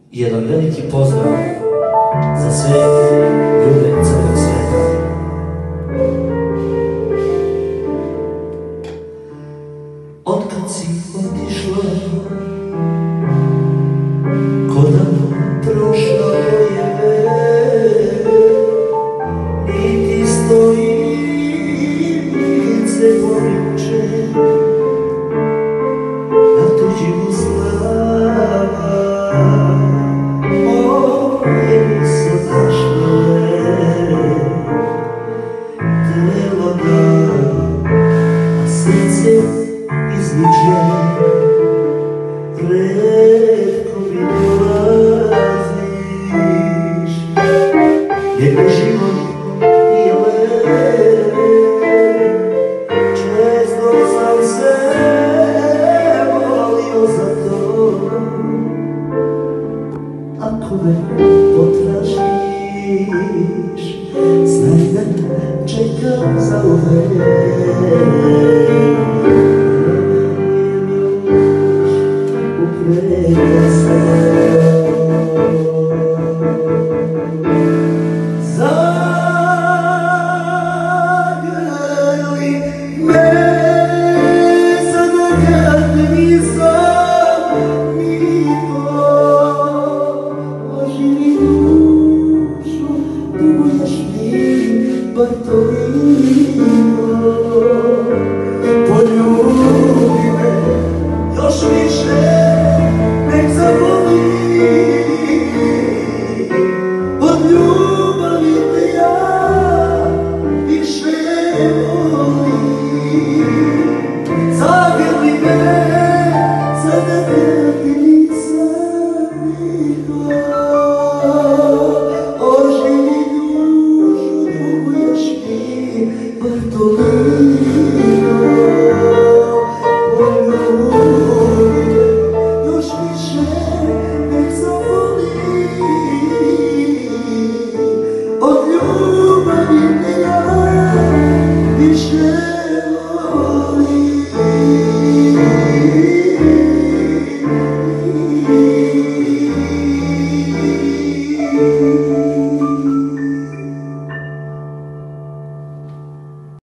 jedan veliki pozdrav za sve ljude celog sveta. Otkad si otišla, ko da prošlo je vreme, niti stoji lice pomiče na tuđim uslavama. Moje nisu našle telo dan, a srce izliče. Retko mi dolaziš, jer mi život nije lep. Često sam se molio za to. Ako me potražiš, znaj da čekam za uvek. Vreme je još upreka se.